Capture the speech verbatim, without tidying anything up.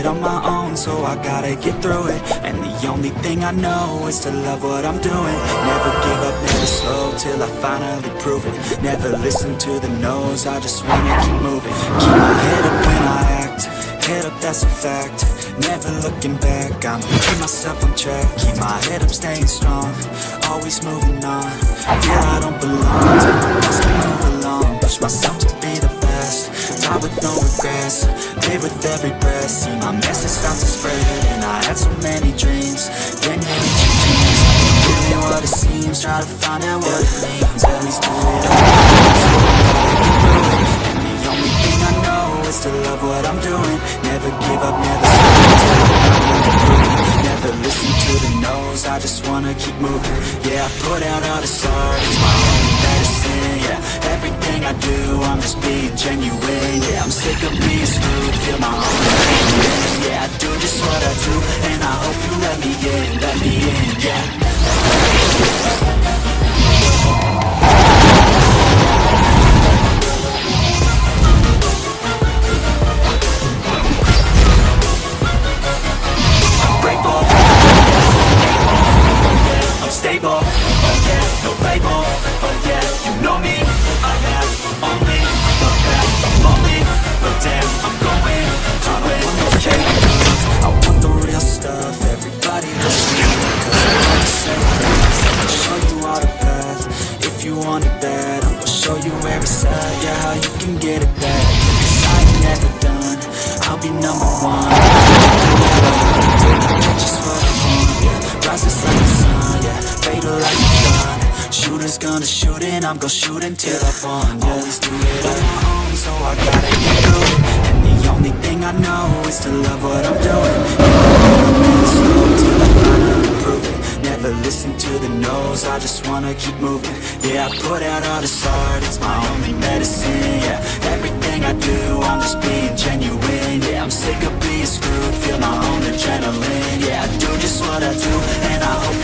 on my own, so I gotta get through it. And the only thing I know is to love what I'm doing. Never give up, never slow, till I finally prove it. Never listen to the no's, I just wanna keep moving. Keep my head up when I act, head up, that's a fact. Never looking back, I'ma keep myself on track. Keep my head up, staying strong, always moving on. Feel I don't belong, take the best to move along. Push myself to be the best, die with no regrets. Live with every breath, see my message start to spread. And I had so many dreams, then many dreams. Really what it seems, try to find out what it means. At least do it all, and the only thing I know is to love what I'm doing. Never give up, never stop, never listen to the no's, I just wanna keep moving. Yeah, I put out all this art, it's my only medicine. Yeah, everything I do, I'm just being genuine. Yeah, I'm sick of being screwed, feel my own pain. Yeah, I do just what I do, and I hope you let me in, let me in, yeah. Stable, oh yeah, no label, oh yeah, you know me. I have only the best, I'm only, but damn, I'm going to win. Okay, I want the real stuff, everybody listen, cause I wanna say this. I'm gonna show you all the path, if you want it bad. I'm gonna show you every side, yeah, how you can get it back. Cause I ain't never done, I'll be number one. Just what I want, yeah, rises like the sun, yeah. Fatal like a gun, shooters gonna shoot and I'm gonna shoot until I fall. Yeah. Always do it on my own, so I gotta get through it. And the only thing I know is to love what I'm doing. Never slow till I finally prove it. Never listen to the no's, I just wanna keep moving. Yeah, I put out all this art, it's my only medicine. Yeah, everything I do, I'm just being genuine. Yeah, I'm sick of being screwed, feel my own adrenaline. Yeah, I do just what I do, and I hope